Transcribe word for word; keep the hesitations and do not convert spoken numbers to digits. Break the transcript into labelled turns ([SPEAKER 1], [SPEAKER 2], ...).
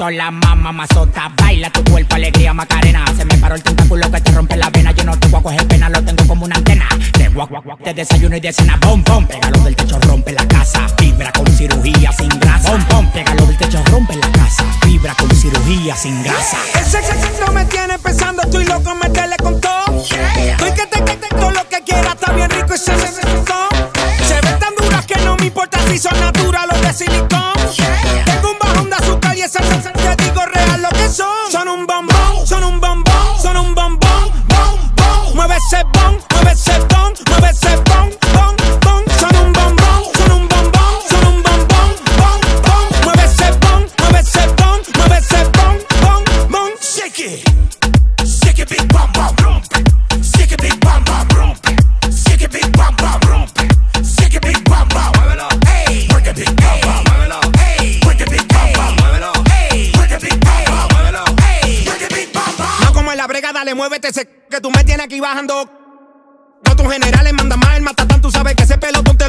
[SPEAKER 1] foto, la mamá mazota. Baila tu cuerpo, alegría, Macarena. Se me paró el tentáculo que te rompe la vena. Yo no te voy a coger pena, lo tengo como una antena. Te guac, guac, guac, te desayuno y de cena. Bom, bom, pégalo del techo, rompe la casa. Fibra con cirugía sin grasa. Bom, bom, pégalo del techo, rompe la casa. Fibra con cirugía sin grasa.
[SPEAKER 2] Ese sexo me tiene pensando, estoy loco, meterle con todo. Estoy que te que todo lo que quiera, está bien rico y se me sentó. Se ven tan duras que no me importa si son naturales o de silicón. Tengo un bajón de azúcar y ese te digo real lo que son. Son un bombón, son un bombón, son un bombón, bom, bom. Mueve ese bon, mueve ese bon, mueve ese bon, bon, bon. Son un bombón, son un bombón, son un bombón, bom, bom. Mueve ese bon, mueve ese bon, mueve ese bon, bon, bon. Shake it, shake it, big bom bom, rompe. Shake it, big bom bom, rompe. Shake it, big bom bom, rompe. Shake it, big bom bom, muévelo, hey. Work it, big bom bom, muévelo, hey. Work it, big bom bom, muévelo, hey. Work it, big bom bom, muévelo, hey. Work it, big bom bom. No como en la brega, dale, muévete ese que tú me tienes aquí bajando. No tus generales mandan más el matatán, tú sabes que ese pelotón te